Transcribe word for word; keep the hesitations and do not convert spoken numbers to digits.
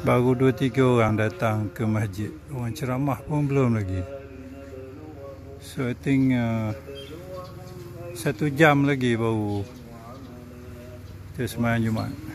Baru dua tiga orang datang ke masjid. Orang ceramah pun belum lagi. So I think uh, satu jam lagi baru kita sembahyang Jumaat.